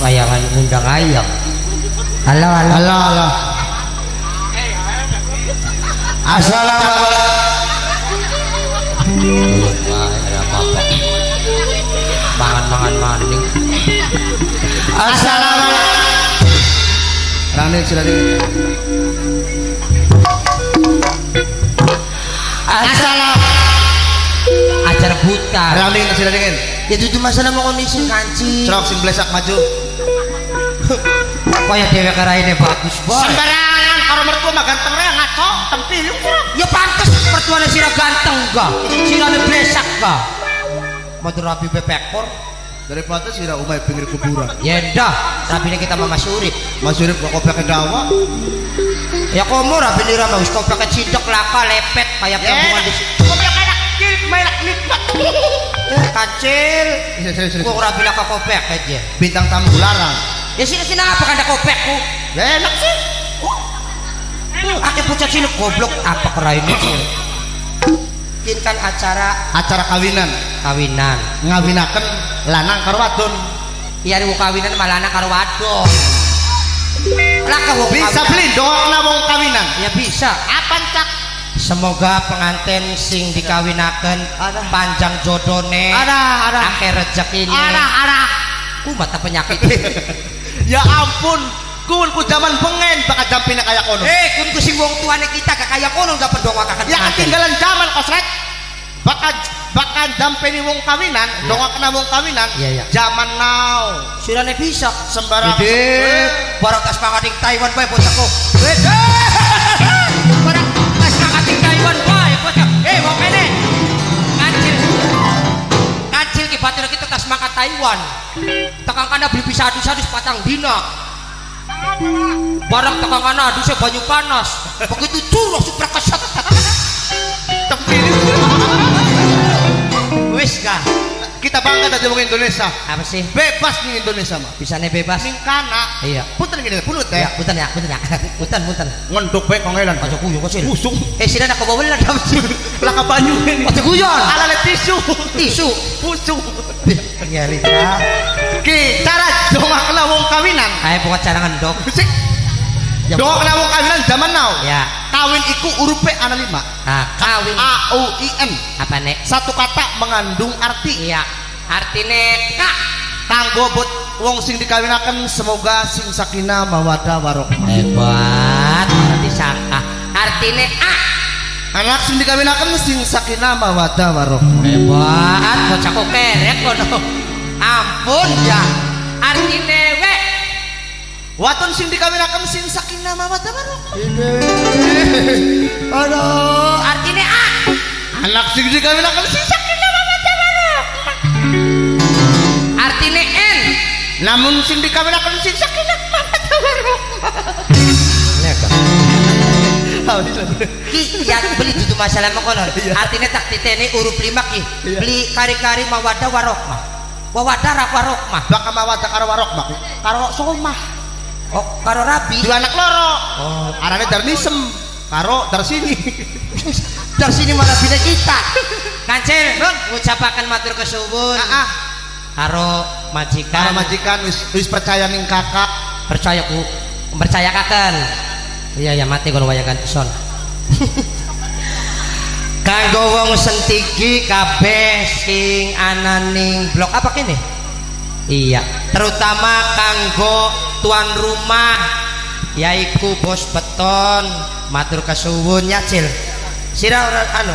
wayangan ngundang ayam. Halo. Assalamualaikum. Ada apa-apa. Mangan maning. Assalamualaikum. Rane silakan. Assalam. Acara buta. Rane silakan. Ya itu masalah mau kondisi kancing. Cerok sing blesak maju. Kaya dewek raine bagus boy. Sembarangan karo mertua mah ganteng re ngaco tempil. Ya pantes mertuane sira ganteng ga. Sirane blesak ga. Motor rapi bepekor. Daripada sira umay pinggir kuburan. Ya ndah, rapine kita mah masih urip. Masih urip kok kopek dawa. Ya komo rapine ra wis kopek cidek laka lepet kayak tabungan di situ. Kopek enak kecil melak nikmat. Kacil. Kok rapine ka kopek aja. Bintang tamu larang. Ya sini apa kan ada kopekku? Ya enak sih. Ake pucat sini goblok apa keraine sih? Ini kan acara kawinan ngawinaken lanang karo wadon. Iya ribu kawinan malah lanang karo wadon. Laka wong bisa beli doang wong kawinan. Ya bisa. Apa cak? Semoga pengantin sing dikawinaken panjang jodone. Ada. Akeh rezekine. Ada. Mata penyakit. Ya ampun, kun ku zaman bengen bakal jampine kaya kono. Kun ku sing wong tuane kita gak kaya kono gak pendongakaken. Ya ketinggalan zaman kosret. Bakal jampine wong kawinan, dongakna wong kawinan. Iya. Zaman now. Sirane bisa Sembarang. Barang tas mangating Taiwan bae bocahku. Barang tas mangating Taiwan bae bocah. Wong kene. Kancil ki batur kita tas mangkat Taiwan. Tekang kana beli bisa adus patang dina. Barang tekang kana adusnya banyu panas. Begitu curah supra kesat. Wis kah? Kita bangga dari wong Indonesia. Apa sih? Bebas nih Indonesia mah. Bisane bebas. Ning kana. Iya. Punten gini, punut ya. Punten ya. Punten. Ngenduk bae kongelan. Aja guyon kok sih. Usung. Sira nak kebawelan ta sih. Lah ka banyu ini. Aja guyon. Ala tisu. Usung. Ya Lita. Ki cara dongakna wong kawinan. Ae pokok cara ngendok. Sik. Dongakna wong kawinan zaman now. Ya. Kawin iku urupe ana 5. Kawin. AUIN. Apa nek? Satu kata mengandung arti. Iya. Artine kak. Kanggo buat wong sing dikawinaken semoga sing sakinah mawaddah warahmah. Hebat. Berarti sangka. Artine Anak sing dikawinaken sing sakinah mawaddah warahmah. Hebat. Bocah kok kerek kono. Ampun ya. Artine we. Waton sing dikawinaken sing sakinah mawaddah warahmah. Aduh, artine Anak sing dikawinaken sing sakinah mawaddah warahmah. Artine N. Namun sing dikawinaken sing sakinah mawaddah warahmah. Ki ya beli itu masalah mengkono. Artine tak titene huruf 5 ki. Beli kari-kari mawaddah warahmah. Mawaddah warahmah. Baka mawaddah karo warahmah. Karo somah. Oh, karo rabi. Dua anak loro. Arane Darnisem karo Darsini. Darsini malah bina kita. Kancil, ngucapaken matur kesuwun. Karo majikan wis percaya ning kakak. Percayakaken. Iya mati kalau wayakan son. Kanggo wong sentigi kabeh sing ana ning blok apa kene? Iya, terutama kanggo tuan rumah yaiku bos beton matur kesuwun nyacil. Sira ora anu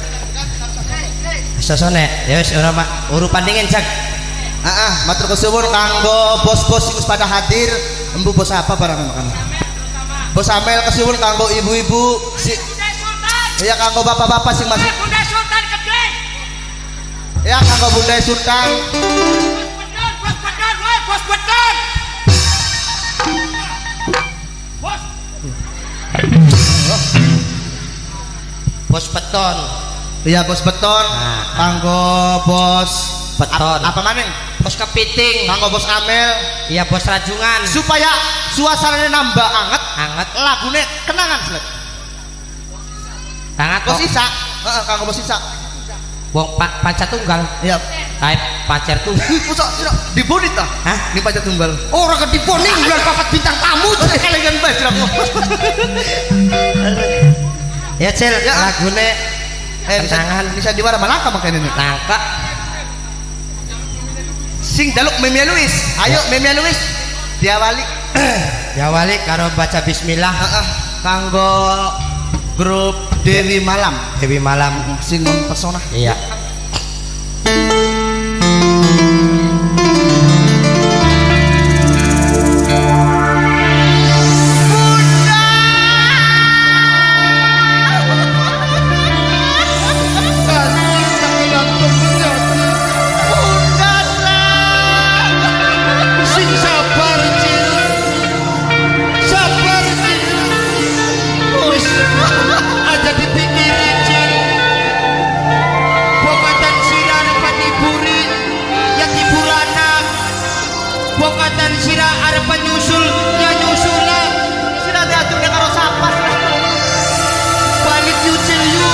sosone ya wis ora urupan dingin jak. Matur kesuwun kanggo bos-bos sing pada hadir, embu bos apa barang makanan. Bos Amel kesuwun kanggo ibu-ibu si ya kanggo bapak-bapak sing masih Bunda Sultan gede. Ya kanggo Bunda Sultan. Bos beton. Bos beton. Iya bos beton. Kanggo bos beton. Apa maning? Bos kepiting. Kanggo bos Amel. Iya bos rajungan. Supaya suasananya nambah anget. Lagune kenangan selek. Sangat bos Isa. Kanggo bos Isa. Wong pacar tunggal. Iya. Kayak pacar tuh. Masa dibonit ta? Hah? Ini pacar tunggal. Ora ketiponing bulan papat bintang tamu. Kelingan bae aku. Ya Cel, Ya. lagune Tangan bisa diwara malaka makanya ini. nangka. Sing jaluk Memia Luis. Ayo Memia Luis. Diawali. Diawali karo baca bismillah. Kanggo grup Dewi Malam. Dewi Malam Sing mempesona. iya. Bokatan sira arep nyusul ya nyusul lah. Sira diatur karo sapas. Balik nyucil yuk.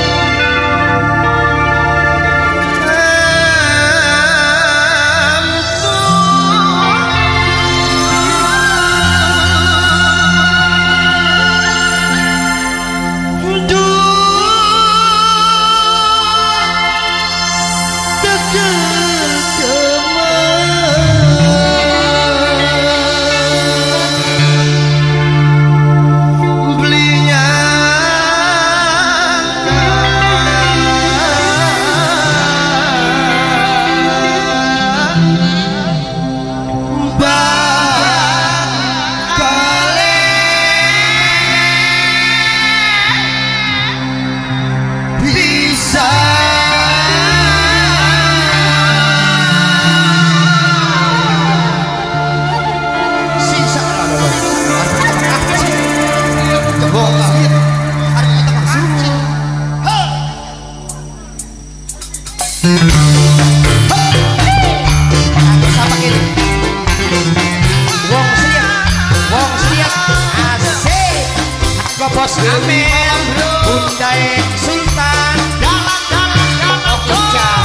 Bos Amel, Bundai Sultan, Okica,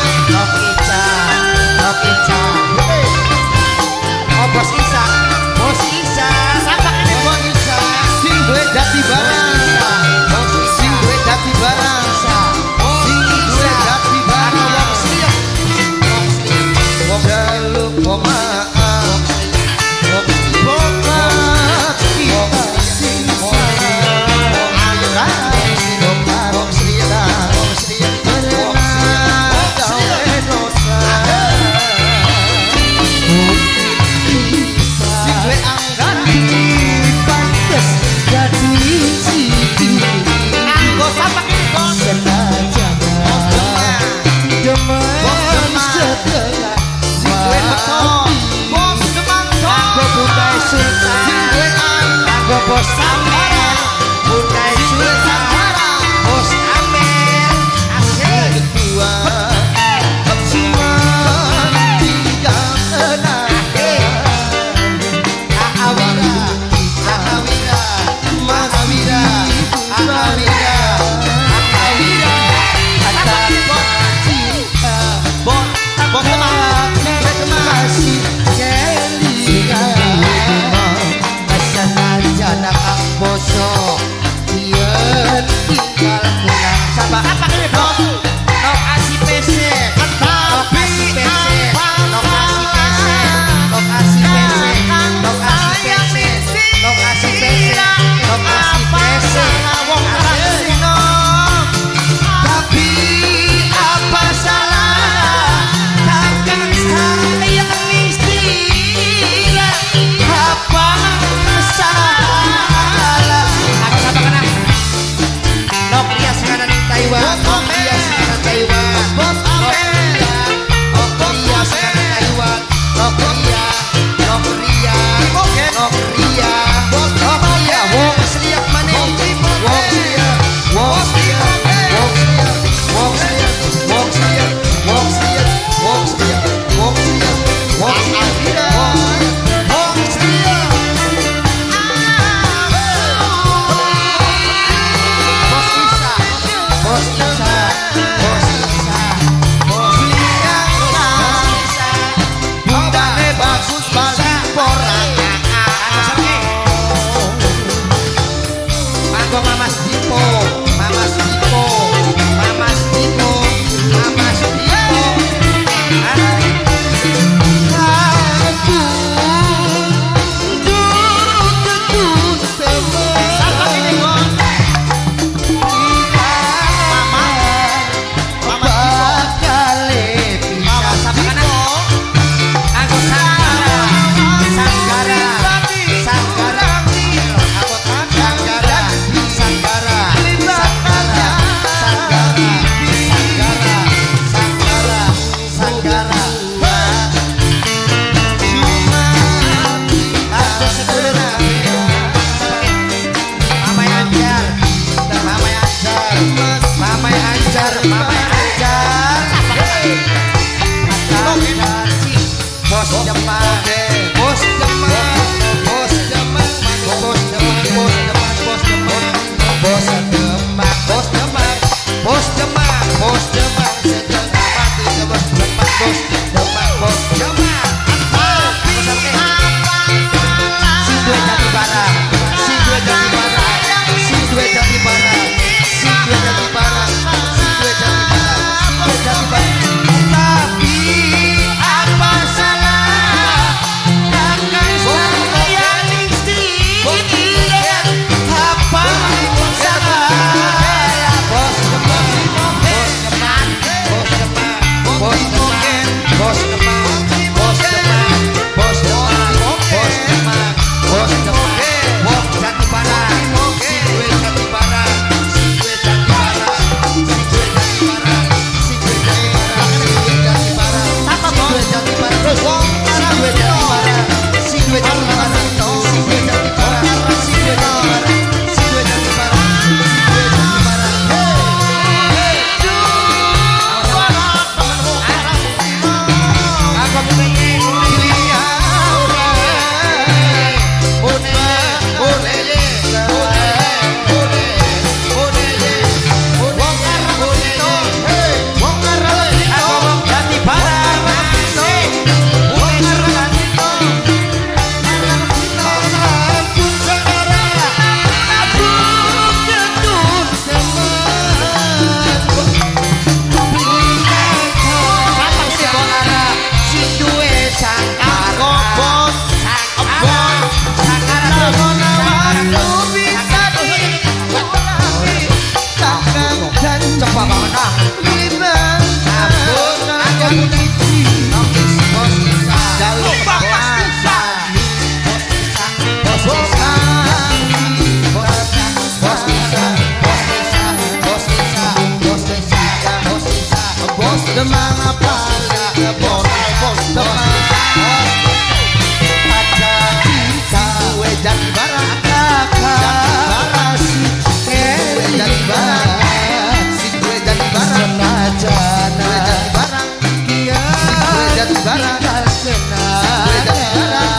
oh Bos Isa, Siapa ini Bos Isa? Sing duwe jati barang. Sing duwe jati barang. Sing duwe jati barang. Wong jaluk maaf. Wong Demang apa bos demang ada cinta gue jadi barang kakak si gue jadi barang si gue jadi barang senajana jadi barang dia gue jadi barang gue jadi barang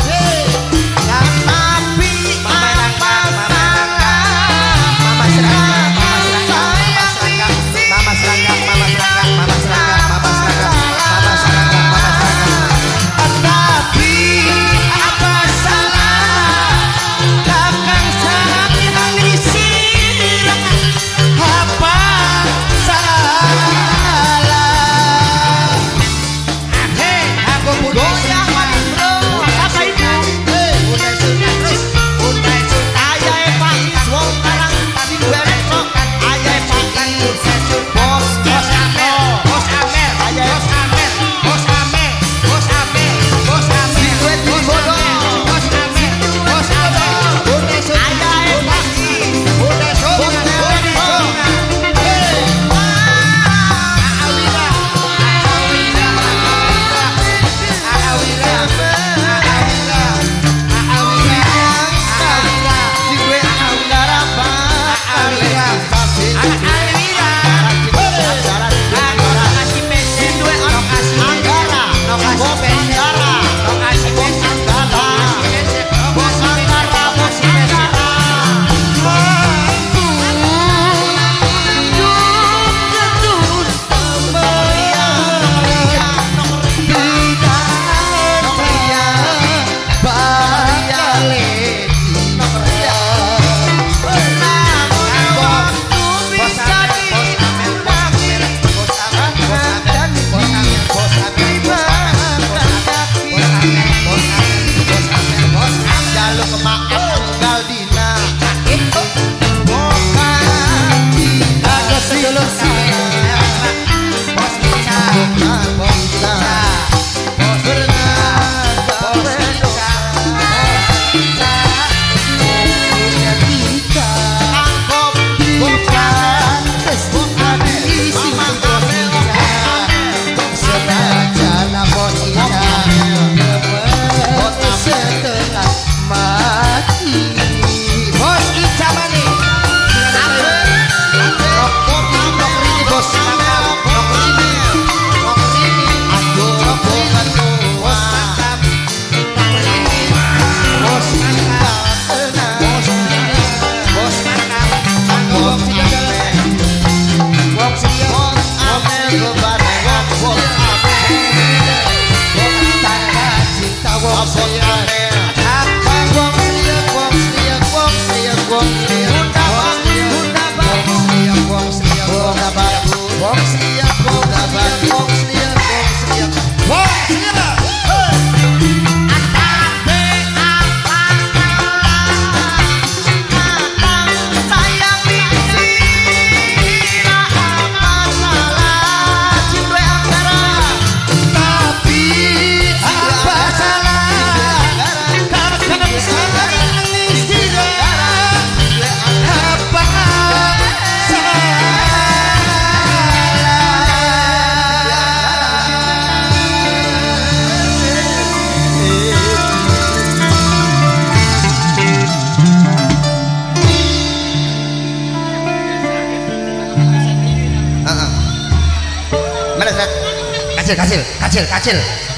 kacil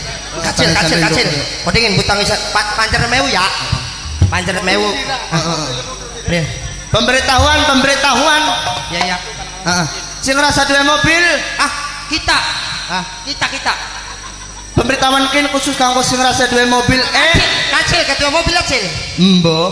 kau dingin butang isa pancer mewu ya pancer mewu pemberitahuan ya sing rasa dua mobil kita pemberitahuan kini khusus kanggo sing rasa dua mobil kacil ketua mobil kacil mbo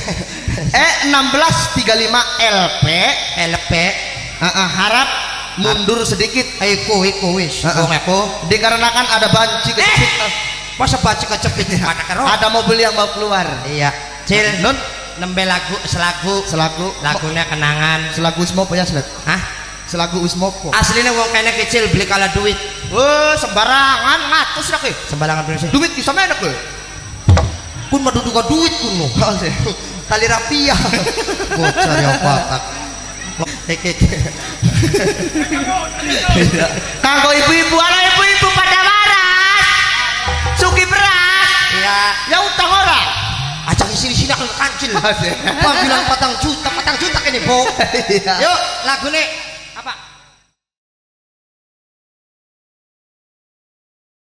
1635 LP harap mundur sedikit iku wis dikarenakan ada banci kecepit masa banci kecepit ada mobil yang mau keluar iya cil nun nembe selagu lagunya kenangan selagu usmopo ya selagu usmopo aslinya wong kene kecil beli kala duit sembarangan ngatus lagi sembarangan beli duit bisa menek pun maduduka duit kuno tali rapiah bocor ya pak Kanggo ibu-ibu, ala ibu-ibu pada waras. Suki beras. Iya. Ya utang ora. Ajak isi-isi nak kancil. Panggilan 4 juta kene, Bu. Iya. Yuk, lagune